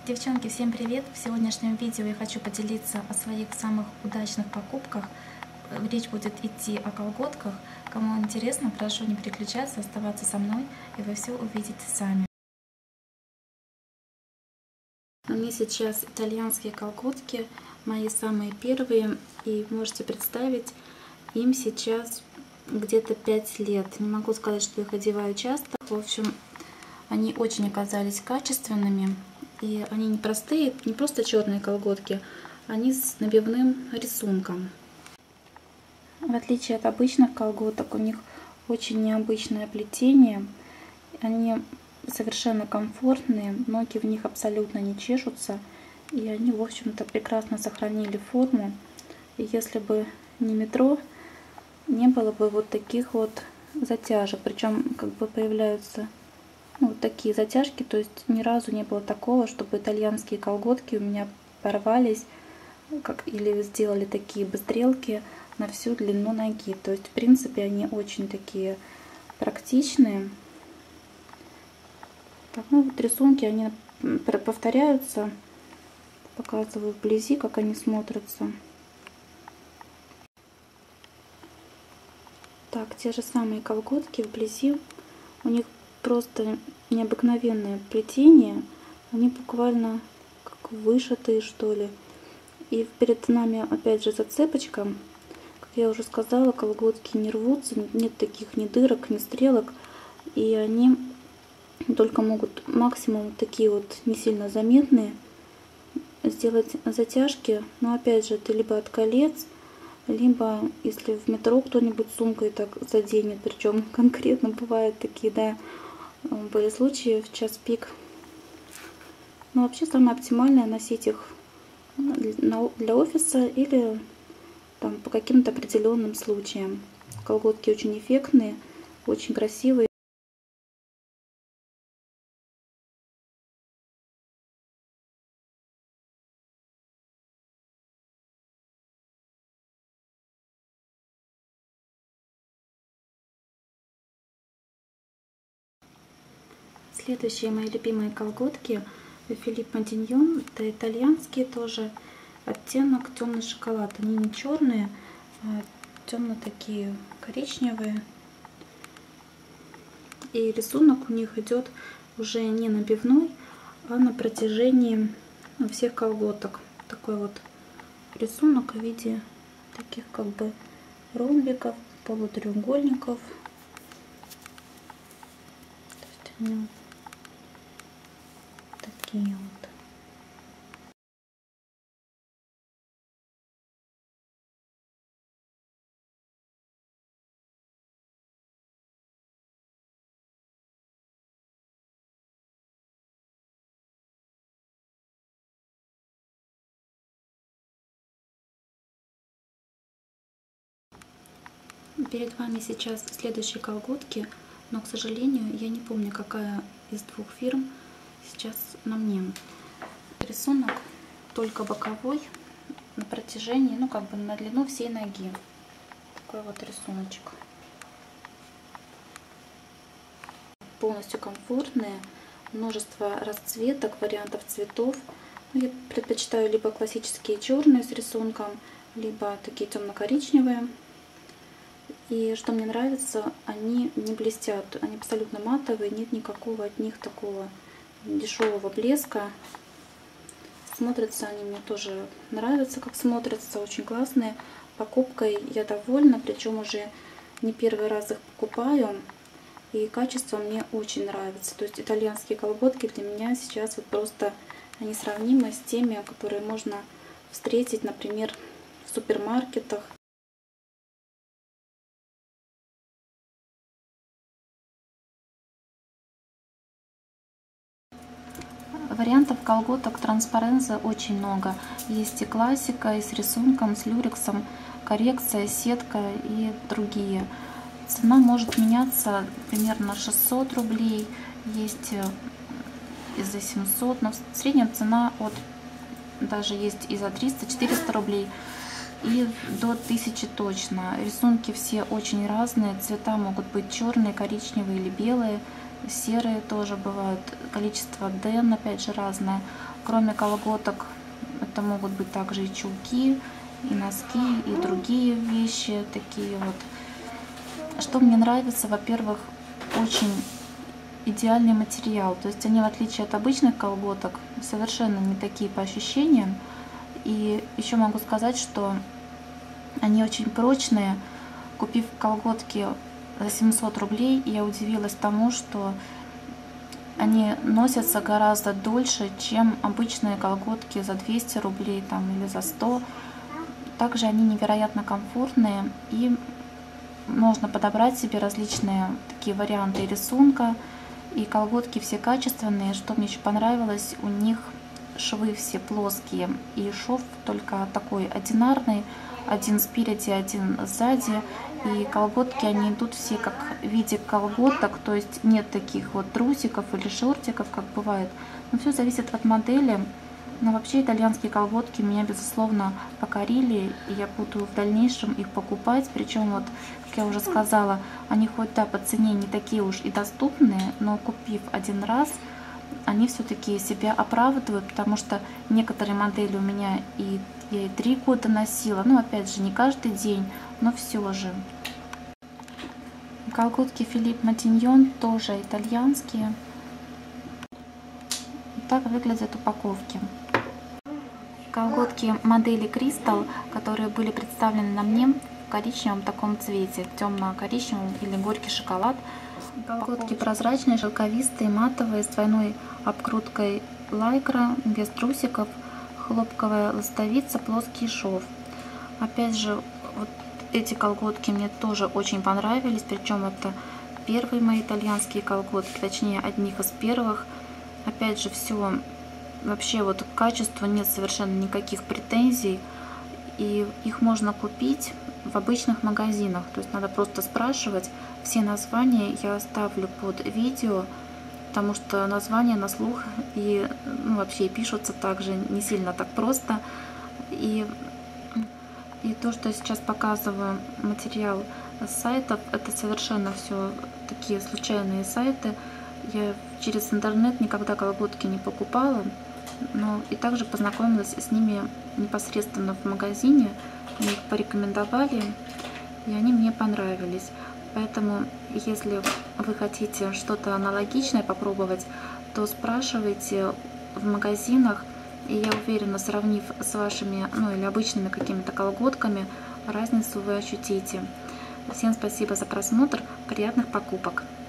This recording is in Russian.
Девчонки, всем привет! В сегодняшнем видео я хочу поделиться о своих самых удачных покупках. Речь будет идти о колготках. Кому интересно, прошу не переключаться, оставаться со мной, и вы все увидите сами. Мне сейчас итальянские колготки, мои самые первые, и можете представить, им сейчас где-то 5 лет. Не могу сказать, что их одеваю часто. В общем, они очень оказались качественными. И они не простые, не просто черные колготки, они с набивным рисунком. В отличие от обычных колготок, у них очень необычное плетение. Они совершенно комфортные, ноги в них абсолютно не чешутся. И они, в общем-то, прекрасно сохранили форму. И если бы не метро, не было бы вот таких вот затяжек. Причем как бы появляются вот такие затяжки, то есть ни разу не было такого, чтобы итальянские колготки у меня порвались или сделали такие бы стрелки на всю длину ноги. То есть в принципе они очень такие практичные. Так, ну вот рисунки, они повторяются. Показываю вблизи, как они смотрятся. Так, те же самые колготки вблизи, у них просто необыкновенное плетение, они буквально как вышитые, что ли. И перед нами опять же зацепочка. Как я уже сказала, колготки не рвутся, нет таких ни дырок, ни стрелок, и они только могут максимум такие вот не сильно заметные сделать затяжки. Но опять же, это либо от колец, либо если в метро кто-нибудь сумкой так заденет, причем конкретно бывают такие, да, были случаи в час пик. Но вообще самое оптимальное носить их для офиса или там по каким-то определенным случаям. Колготки очень эффектные, очень красивые. Следующие мои любимые колготки Филипп Модиньон. Это итальянские тоже. Оттенок темный шоколад. Они не черные, а темно такие коричневые. И рисунок у них идет уже не набивной, а на протяжении всех колготок. Такой вот рисунок в виде таких как бы ромбиков, полутреугольников. То есть они такие вот. Перед вами сейчас следующие колготки, но, к сожалению, я не помню, какая из двух фирм сейчас на мне. Рисунок только боковой на протяжении, ну как бы на длину всей ноги. Такой вот рисуночек. Полностью комфортные, множество расцветок, вариантов цветов. Я предпочитаю либо классические черные с рисунком, либо такие темно-коричневые. И что мне нравится, они не блестят, они абсолютно матовые, нет никакого от них такого дешевого блеска. Смотрятся они мне тоже нравятся, как смотрятся, очень классные. Покупкой я довольна, причем уже не первый раз их покупаю, и качество мне очень нравится. То есть итальянские колготки для меня сейчас вот просто несравнимы с теми, которые можно встретить, например, в супермаркетах. Вариантов колготок Транспаренза очень много. Есть и классика, и с рисунком, с люрексом, коррекция, сетка и другие. Цена может меняться примерно 600 рублей, есть и за 700, но в среднем цена даже есть и за 300-400 рублей, и до 1000 точно. Рисунки все очень разные, цвета могут быть черные, коричневые или белые. серые тоже бывают, количество ден опять же разное. Кроме колготок, это могут быть также и чулки, и носки, и другие вещи такие вот. Что мне нравится, во-первых, очень идеальный материал, то есть они, в отличие от обычных колготок, совершенно не такие по ощущениям. И еще могу сказать, что они очень прочные. Купив колготки за 700 рублей, я удивилась тому, что они носятся гораздо дольше, чем обычные колготки за 200 рублей там, или за 100. Также они невероятно комфортные, и можно подобрать себе различные такие варианты рисунка. И колготки все качественные. Что мне еще понравилось, у них швы все плоские, и шов только такой одинарный, один спереди, один сзади. И колготки, они идут все как в виде колготок, то есть нет таких вот трусиков или шортиков, как бывает. Но все зависит от модели. Но вообще итальянские колготки меня, безусловно, покорили, и я буду в дальнейшем их покупать. Причем, вот, как я уже сказала, они хоть да, по цене не такие уж и доступные, но купив один раз, они все-таки себя оправдывают, потому что некоторые модели у меня я и 3 года носила, ну опять же не каждый день, но все же. Колготки Филипп Матиньон тоже итальянские. Так выглядят упаковки. Колготки модели Crystal, которые были представлены на мне в коричневом таком цвете, темно-коричневом или горький шоколад. Колготки прозрачные, шелковистые, матовые, с двойной обкруткой лайкра, без трусиков, хлопковая ластовица, плоский шов. Опять же, вот эти колготки мне тоже очень понравились, причем это первые мои итальянские колготки, точнее одних из первых. Опять же, все вообще вот к качеству нет совершенно никаких претензий, и их можно купить в обычных магазинах, то есть надо просто спрашивать. Все названия я оставлю под видео, потому что названия на слух и вообще пишутся также не сильно так просто. И то, что я сейчас показываю, материал с сайтов, это совершенно все такие случайные сайты. Я через интернет никогда колготки не покупала, но и также познакомилась с ними непосредственно в магазине. Мне их порекомендовали, и они мне понравились. Поэтому, если вы хотите что-то аналогичное попробовать, то спрашивайте в магазинах, и я уверена, сравнив с вашими, или обычными какими-то колготками, разницу вы ощутите. Всем спасибо за просмотр, приятных покупок!